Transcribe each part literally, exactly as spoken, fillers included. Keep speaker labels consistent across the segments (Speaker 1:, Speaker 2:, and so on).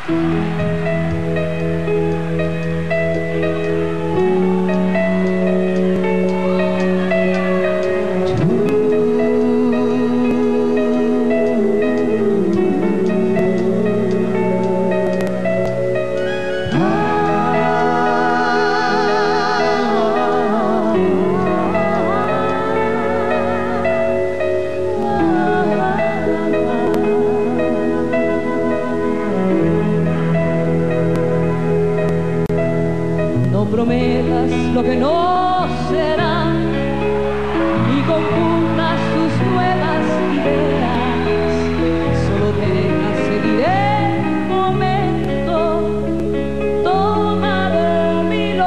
Speaker 1: No prometas lo que no será, ni confundas tus nuevas ideas. Solo deja seguir el momento, toma de mí lo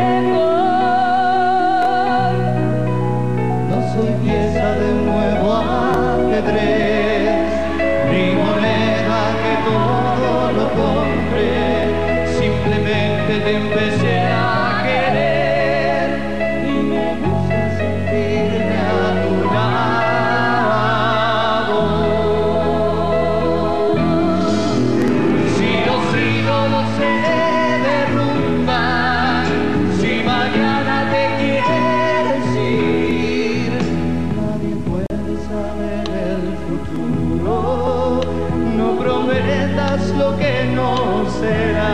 Speaker 1: mejor.
Speaker 2: No soy pieza de un nuevo ajedrez, ni moneda que todo lo compre. Simplemente te empecé a querer y me gusta sentirme a tu lado. Si los ídolos se derrumban, si mañana te quieres ir, nadie puede saber el futuro. No prometas lo que no será.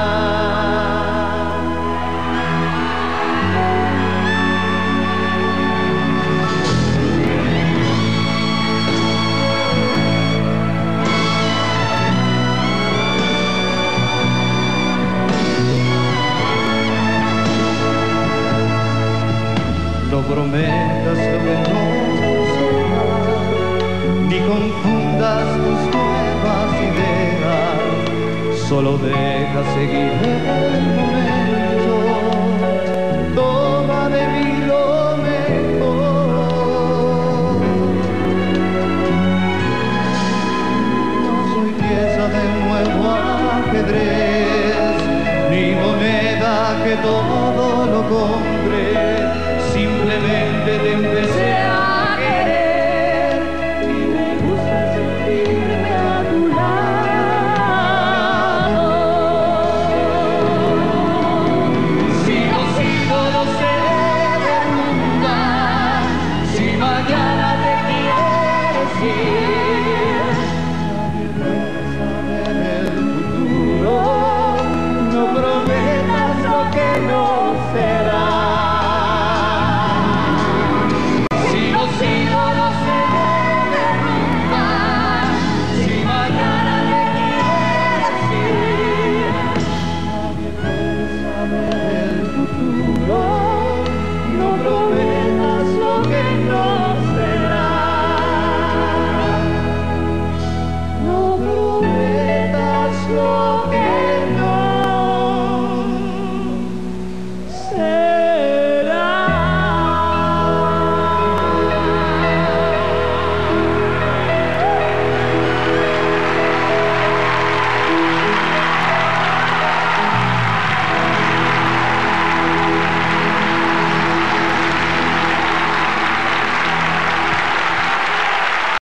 Speaker 2: No prometas lo que no será, ni confundas tus nuevas ideas. Solo deja seguir el momento, toma de mí lo mejor. No soy pieza de un nuevo ajedrez, ni moneda que todo lo compre. Simplemente te empecé